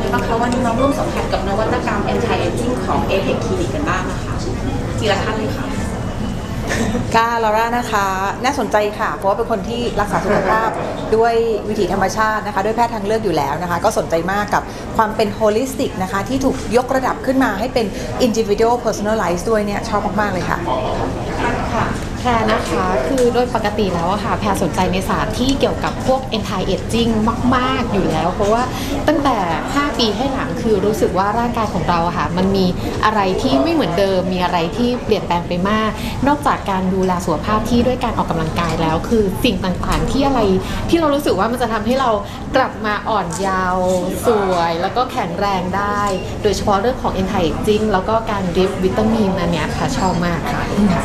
บ้างคะว่าน้องร่วมสัมผัสกับนวัตกรรม anti aging ของ Apex Clinic กันบ้างนะคะทีละท่านเลยค่ะค่ะลอร่านะคะน่าสนใจค่ะเพราะว่าเป็นคนที่รักษาสุขภาพด้วยวิถีธรรมชาตินะคะด้วยแพทย์ทางเลือกอยู่แล้วนะคะก็สนใจมากกับความเป็น holistic นะคะที่ถูกยกระดับขึ้นมาให้เป็น individual personalized ด้วยเนี่ยชอบมากๆเลยค่ะแพรนะคะคือโดยปกติแล้วอะค่ะแพรสนใจในศาสตร์ที่เกี่ยวกับพวก anti aging มากๆอยู่แล้วเพราะว่าตั้งแต่5 ปีให้หลังคือรู้สึกว่าร่างกายของเราอะค่ะมันมีอะไรที่ไม่เหมือนเดิมมีอะไรที่เปลี่ยนแปลงไปมากนอกจากการดูแลสุขภาพที่ด้วยการออกกำลังกายแล้วคือสิ่งต่างๆที่อะไรที่เรารู้สึกว่ามันจะทำให้เรากลับมาอ่อนเยาว์สวยแล้วก็แข็งแรงได้โดยเฉพาะเรื่องของ anti aging แล้วก็การดริปวิตามินอันเนี้ยค่ะชอบมากค่ะ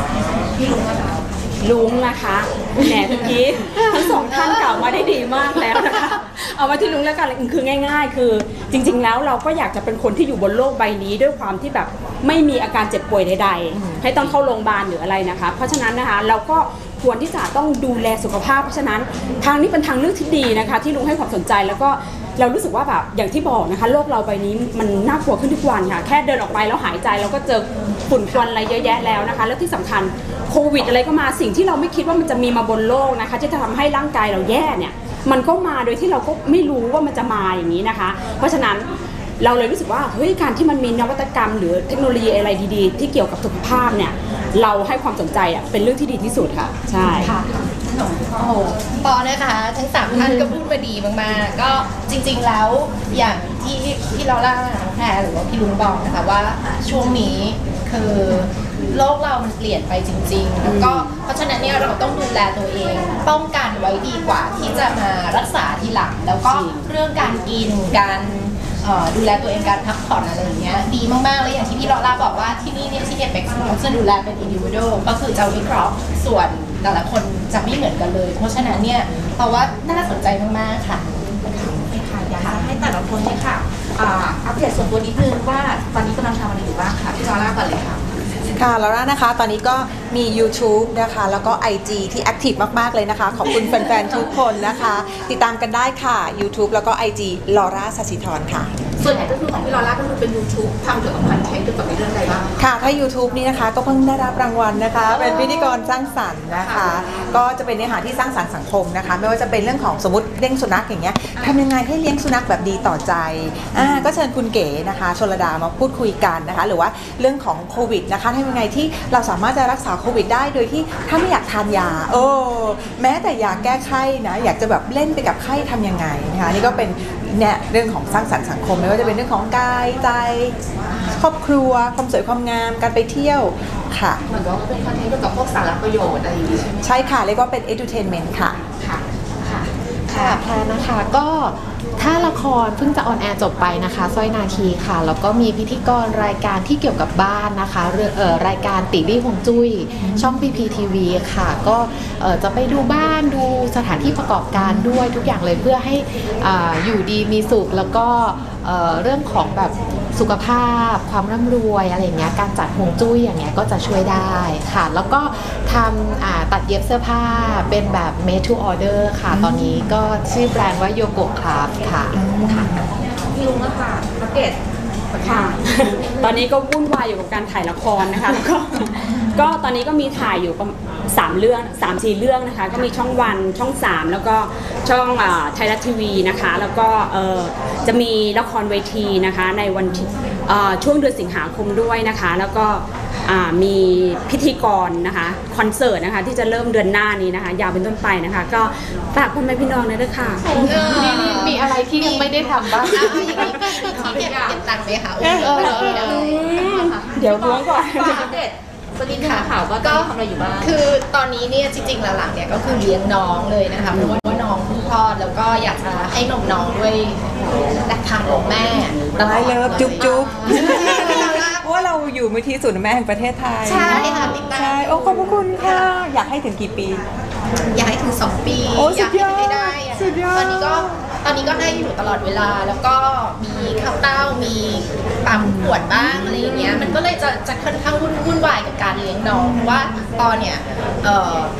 ลุงนะคะแหมทุกทีทั้งสองท่านกล่าวมาได้ดีมากแล้วนะคะเอามาที่ลุงแล้วกันคือง่ายๆคือจริงๆแล้วเราก็อยากจะเป็นคนที่อยู่บนโลกใบนี้ด้วยความที่แบบไม่มีอาการเจ็บป่วยใดๆให้ต้องเข้าโรงพยาบาลหรืออะไรนะคะเพราะฉะนั้นนะคะเราก็ควรที่จะต้องดูแลสุขภาพเพราะฉะนั้นทางนี้เป็นทางเลือกที่ดีนะคะที่ลุงให้ความสนใจแล้วก็เรารู้สึกว่าแบบอย่างที่บอกนะคะโลกเราใบนี้มันน่ากลัวขึ้นทุกวันค่ะแค่เดินออกไปแล้วหายใจเราก็เจอฝุ่นควันอะไรเยอะแยะแล้วนะคะแล้วที่สำคัญโควิดอะไรก็มาสิ่งที่เราไม่คิดว่ามันจะมีมาบนโลกนะคะที่จะทำให้ร่างกายเราแย่เนี่ยมันก็มาโดยที่เราก็ไม่รู้ว่ามันจะมาอย่างนี้นะคะเพราะฉะนั้นเราเลยรู้สึกว่าเฮ้ยการที่มันมีนวัตกรรมหรือเทคโนโลยีอะไรดีๆที่เกี่ยวกับสุขภาพเนี่ยเราให้ความสนใจเป็นเรื่องที่ดีที่สุดค่ะใช่ค่ะโอ้โหปอนะคะทั้ง3ท่านก็พูดมาดีมากๆก็จริงๆแล้วอย่างที่พี่ลอร่าน้องแพรหรือว่าพี่ลุงบอกนะคะว่าช่วงนี้คือโลกเรามันเปลี่ยนไปจริงๆแล้วก็เพราะฉะนั้นเนี่ยเราต้องดูแลตัวเองป้องกันไว้ดีกว่าที่จะมารักษาทีหลังแล้วก็เรื่องการกินการดูแลตัวเองการพักผ่อนอะไรอย่างเงี้ยดีมากๆเลยอย่างที่พี่ลอร่าบอกว่าที่นี่เนี่ยที่ Apex เขาจะดูแลเป็น individual ก็คือจะวิเคราะห์ส่วนแต่ละคนจะไม่เหมือนกันเลยเพราะฉะนั้นเนี่ยเพราะว่าน่าสนใจมากๆค่ะอยากให้แต่ละคนเนี่ยค่ะอัปเดตส่วนตัวนิดนึงว่าตอนนี้กำลังทำอะไรอยู่บ้างค่ะพี่ลอร่าก่อนเลยค่ะค่ะลอร่านะคะตอนนี้ก็มี YouTube นะคะแล้วก็ IG ที่แอคทีฟมากๆเลยนะคะขอบคุณแฟนๆทุกคนนะคะติดตามกันได้ค่ะ YouTube แล้วก็ IG ลอร่า สัสสิธรค่ะส่วนใหญ่ก็คือของพี่ลอร่าก็คือเป็น YouTube ทำเกี่ยวกับคอนเทนต์เกี่ยวกับในเรื่องอะไรบ้างค่ะถ้า YouTube นี่นะคะก็เพิ่งได้รับรางวัลนะคะเป็นพิธีกรสร้างสรรค์นะคะก็จะเป็นเนื้อหาที่สร้างสรรค์สังคมนะคะไม่ว่าจะเป็นเรื่องของสมมติเลี้ยงสุนัขอย่างเงี้ยทำยังไงให้เลี้ยงสุนัขแบบดีต่อใจก็เชิญคุณเก๋นะคะชลดามาพูดคุยกันนะคะหรือว่าเรื่องของโควิดนะคะทำยังไงที่เราสามารถจะรักษาโควิดได้โดยที่ถ้าไม่อยากทานยาแม้แต่ยาแก้ไข้นะอยากจะแบบเล่นไปกับไข้ทำยังไงนะคะนี่ก็เป็นเนี่ยเรื่องของสร้างสรรค์สังคมไม่ว่าจะเป็นเรื่องของกายใจครอบครัวความสวยความงามการไปเที่ยวค่ะเหมือนว่าเป็นคอนเทนต์เกี่ยวกับพวกสาระประโยชน์อะไรอย่างนี้ใช่ไหมใช่ค่ะเรียกว่าเป็น edutainment ค่ะค่ะแพรนะคะก็ถ้าละครเพิ่งจะออนแอร์จบไปนะคะสร้อยนาคีค่ะแล้วก็มีพิธีกรรายการที่เกี่ยวกับบ้านนะคะรายการติลี่ฮวงจุ้ยช่อง PPTV ค่ะก็จะไปดูบ้านดูสถานที่ประกอบการด้วยทุกอย่างเลยเพื่อให้อยู่ดีมีสุขแล้วก็เรื่องของแบบสุขภาพความร่ำรวยอะไรอย่างเงี้ยการจัดฮวงจุ้ยอย่างเงี้ยก็จะช่วยได้ค่ะแล้วก็ทำตัดเย็บเสื้อผ้าเป็นแบบ made to order ค่ะตอนนี้ก็ชื่อแบรนด์ว่าโยโกะคราฟค่ะพี่ลุงนะคะอัปเดตค่ะตอนนี้ก็วุ่นวายอยู่กับการถ่ายละครนะคะแล้วก็ตอนนี้ก็มีถ่ายอยู่3 เรื่อง 3-4 เรื่องนะคะก็มีช่องวันช่อง3แล้วก็ช่องไทยรัฐทีวีนะคะแล้วก็จะมีละครเวทีนะคะในวันช่วงเดือนสิงหาคมด้วยนะคะแล้วก็มีพิธีกรนะคะคอนเสิร์ตนะคะที่จะเริ่มเดือนหน้านี้นะคะยาวเป็นต้นไปนะคะก็ฝากพ่อแม่พี่น้องด้วยค่ะมีอะไรที่ยังไม่ได้ทำบ้างที่เก็บตังค์ไหมคะเดี๋ยวล้วงก่อนสวัสดีค่ะข่าวก็ทำอะไรอยู่บ้างคือตอนนี้เนี่ยจริงๆหลังๆเนี่ยก็คือเลี้ยงน้องเลยนะคะเพราะว่าน้องเพิ่งคลอดแล้วก็อยากจะให้นมน้องด้วยทางนมแม่ได้เลยจุ๊บว่าเราอยู่มูลที่ศูนย์แม่แห่งประเทศไทยใช่ค่ะใช่โอ้ขอบคุณค่ะอยากให้ถึงกี่ปีอยากให้ถึง2 ปีอยากให้ได้ตอนนี้ก็ให้อยู่ตลอดเวลาแล้วก็มีข้าวเต้ามีปั๊มขวดบ้างอะไรอย่างเงี้ยมันก็เลยจะค่อนข้างวุ่นวายกับการเลี้ยงน้องเพราะว่าตอนเนี่ย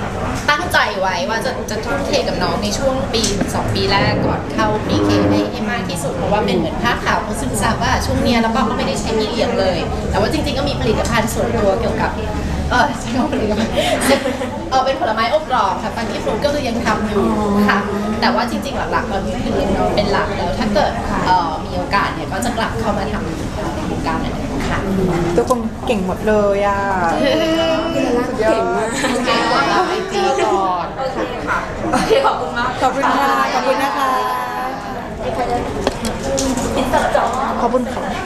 ตั้งใจไว้ว่าจะทุ่มเทกับน้องในช่วง1-2 ปีแรกก่อนเข้า PK ให้มมากที่สุดเพราะว่าเป็นเหมือนผ้าขาวเขาซึมซับว่าช่วงเนี้ยแล้วก็ไม่ได้ใช้พี่เลี้ยงเลย แต่ว่าจริงๆก็มีผลิตภัณฑ์ส่วนตัวเกี่ยวกับใช่ผลิตภัณฑ์เป็นผลไม้อบกรอบค่ะฟังกี้ฟรุตก็คือยังทำอยู่ค่ะแต่ว่าจริงๆหลักๆตอนนี้คือเลี้ยงน้องเป็นหลักแล้วถ้าเกิดมีโอกาสเนี่ยก็จะกลับเข้ามาทำในวงการนั้นค่ะทุกคนเก่งหมดเลยอ่ะเก่งมากเก่งกว่าไอจีก่อนโอเคค่ะโอเคขอบคุณมากขอบคุณค่ะ ขอบคุณนะคะอินเตอร์จอขอบคุณค่ะ